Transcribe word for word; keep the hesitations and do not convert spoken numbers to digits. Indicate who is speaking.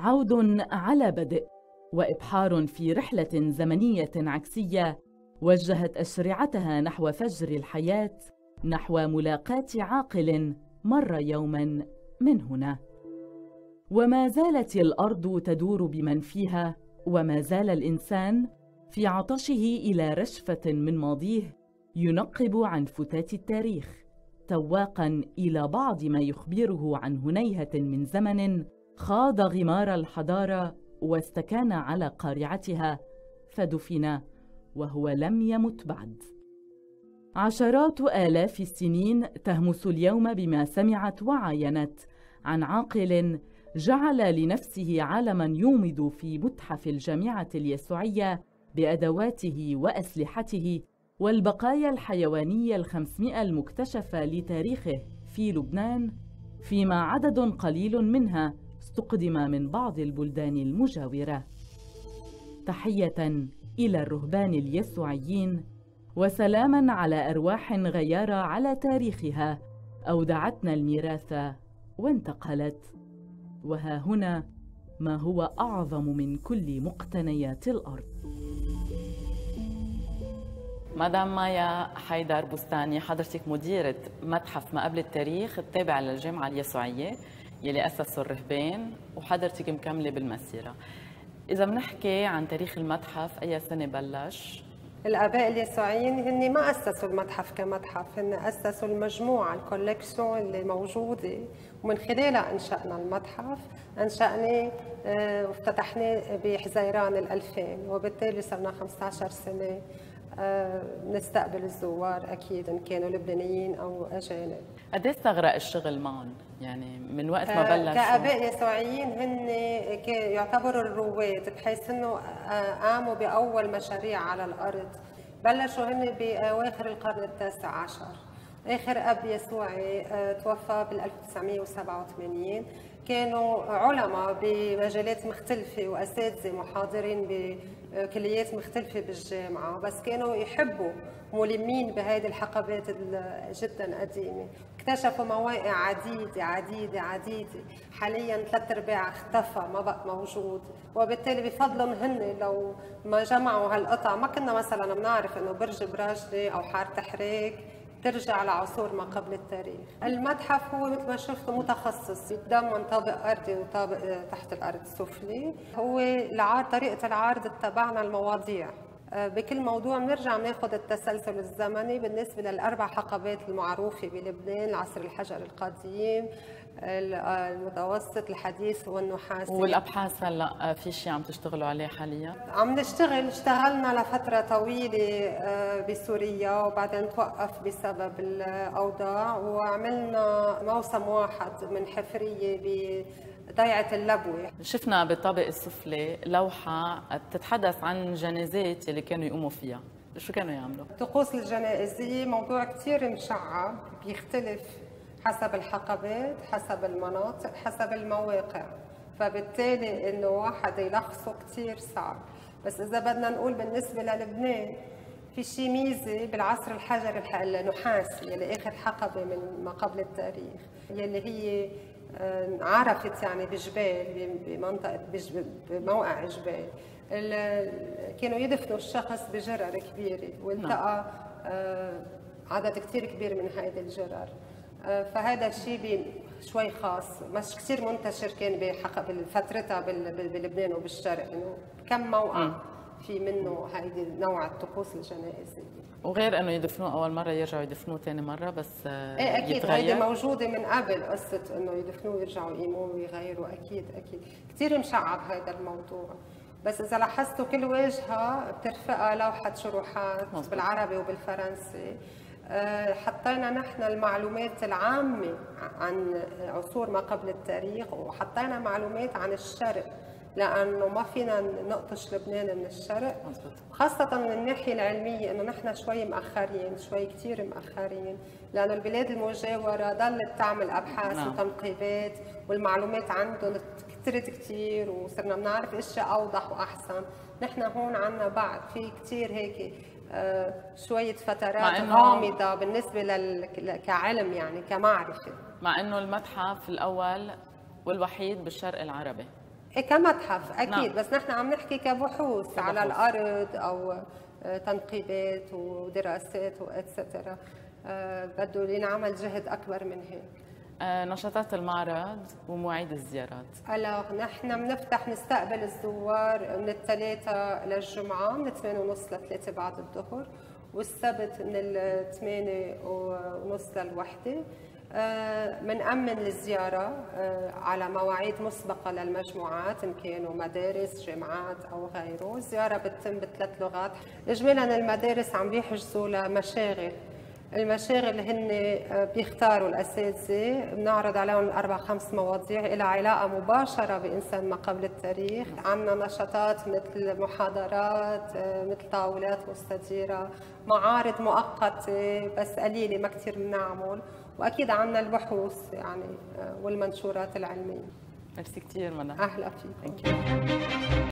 Speaker 1: عود على بدء وإبحار في رحلة زمنية عكسية وجهت أشرعتها نحو فجر الحياة، نحو ملاقاة عاقل مر يوماً من هنا. وما زالت الأرض تدور بمن فيها، وما زال الإنسان في عطشه إلى رشفة من ماضيه ينقب عن فتات التاريخ، تواقاً إلى بعض ما يخبره عن هنيهة من زمن خاض غمار الحضارة واستكان على قارعتها فدفن وهو لم يمت بعد. عشرات آلاف السنين تهمس اليوم بما سمعت وعاينت عن عاقل جعل لنفسه عالماً يومض في متحف الجامعة اليسوعية بأدواته وأسلحته والبقايا الحيوانية الخمسمائة المكتشفة لتاريخه في لبنان، فيما عدد قليل منها استقدم من بعض البلدان المجاورة. تحية إلى الرهبان اليسوعيين، وسلاماً على أرواح غيارى على تاريخها أودعتنا الميراث وانتقلت. وها هنا ما هو أعظم من كل مقتنيات الأرض.
Speaker 2: مدام مايا حيدر بستاني، حضرتك مديرة متحف ما قبل التاريخ التابع للجامعة اليسوعية يلي أسسه الرهبان، وحضرتك مكملة بالمسيرة. إذا بنحكي عن تاريخ المتحف، أي سنة بلش؟
Speaker 3: الآباء اليسوعيين هن ما أسسوا المتحف كمتحف، هن أسسوا المجموعة الكولكسيون اللي موجودة، ومن خلالها أنشأنا المتحف. أنشأناه وافتتحناه بحزيران الألفين، وبالتالي صرنا خمسة عشر سنة نستقبل الزوار أكيد إن كانوا لبنانيين أو أجانب.
Speaker 2: قد ايه استغرق الشغل معهم؟ يعني من وقت ما بلشوا؟
Speaker 3: كآباء يسوعيين هن يعتبروا الرواد، بحيث إنه قاموا بأول مشاريع على الأرض. بلشوا هن بأواخر القرن التاسع عشر. آخر أب يسوعي توفى بال ألف وتسعمائة وسبعة وثمانين. كانوا علماء بمجالات مختلفة وأساتذة محاضرين بكليات مختلفة بالجامعة، بس كانوا يحبوا ملمين بهذه الحقبات جدا قديمة. اكتشفوا مواقع عديدة عديدة عديدة، حاليا ثلاث ارباع اختفى ما بقى موجود، وبالتالي بفضلهم هن لو ما جمعوا هالقطع ما كنا مثلا بنعرف انه برج براجلي او حارة حريك ترجع لعصور ما قبل التاريخ. المتحف هو مثل ما شفتوا متخصص، يتضمن طابق ارضي وطابق تحت الارض سفلي. هو العرض، طريقه العرض اتبعنا المواضيع، بكل موضوع بنرجع بناخذ التسلسل الزمني بالنسبه للاربع حقبات المعروفه بلبنان: العصر الحجر القديم، المتوسط، الحديث والنحاسي.
Speaker 2: والابحاث هلا في شيء عم تشتغلوا عليه حاليا؟
Speaker 3: عم نشتغل، اشتغلنا لفتره طويله بسوريا وبعدين توقف بسبب الاوضاع، وعملنا موسم واحد من حفريه ب ضيعة اللبوة.
Speaker 2: شفنا بالطابق السفلي لوحة تتحدث عن جنازات اللي كانوا يقوموا فيها، شو كانوا يعملوا؟
Speaker 3: الطقوس الجنائزية موضوع كثير مشعب، بيختلف حسب الحقبات، حسب المناطق، حسب المواقع، فبالتالي انه واحد يلخصه كثير صعب. بس اذا بدنا نقول بالنسبة للبنان، في شي ميزة بالعصر الحجري النحاسي يلي اخر حقبة من ما قبل التاريخ، يلي هي عرفت يعني بجبال، بمنطقة بموقع جبال، كانوا يدفنوا الشخص بجرر كبيرة، والتقى عدد كثير كبير من هيدي الجرر. فهذا الشيء شوي خاص، مش كثير منتشر كان بفترتها بلبنان وبالشرق، انه كم موقع في منه هيدي نوع الطقوس الجنائزية.
Speaker 2: وغير انه يدفنوه اول مره يرجعوا يدفنوه ثاني مره، بس
Speaker 3: ايه اكيد هيدي موجوده من قبل، قصه انه يدفنوه ويرجعوا يقيموه ويغيروا. اكيد اكيد كثير مشعب هذا الموضوع. بس اذا لاحظتوا كل واجهه بترفقها لوحه شروحات مصبوط. بالعربي وبالفرنسي. حطينا نحن المعلومات العامه عن عصور ما قبل التاريخ، وحطينا معلومات عن الشرق، لانه ما فينا نقطش لبنان من الشرق، خاصه من الناحيه العلميه، انه نحن شوي مأخرين، شوي كثير مأخرين، لانه البلاد المجاوره ضلت تعمل ابحاث نعم. وتنقيبات، والمعلومات عندهم كثرت كثير، وصرنا بنعرف اشياء اوضح واحسن. نحن هون عنا بعد في كثير هيك آه شويه فترات غامضه بالنسبه لل... كعلم، يعني كمعرفه.
Speaker 2: مع انه المتحف الاول والوحيد بالشرق العربي.
Speaker 3: إيه كمتحف اكيد،
Speaker 2: نعم.
Speaker 3: بس نحن عم نحكي كبحوث, كبحوث على الارض او تنقيبات ودراسات واتسترا. بده ينعمل جهد اكبر من هيك.
Speaker 2: آه، نشاطات المعرض ومواعيد الزيارات.
Speaker 3: هلا نحن بنفتح نستقبل الزوار من الثلاثة للجمعة من ثمانية ونص لثلاثة بعد الظهر، والسبت من الثمانية ونص للوحدة. بنأمن الزيارة على مواعيد مسبقة للمجموعات إن كانوا مدارس جامعات أو غيره. الزيارة بتتم بثلاث لغات. إجمالا المدارس عم بيحجزوا لمشاغل، المشاغل هن بيختاروا الاساتذه، بنعرض عليهم اربع خمس مواضيع لها علاقه مباشره بانسان ما قبل التاريخ. عندنا نشاطات مثل محاضرات، مثل طاولات مستديره، معارض مؤقته بس قليله ما كثير بنعمل، واكيد عندنا البحوث يعني والمنشورات العلميه.
Speaker 2: ميرسي كثير منى.
Speaker 3: اهلا فيكم.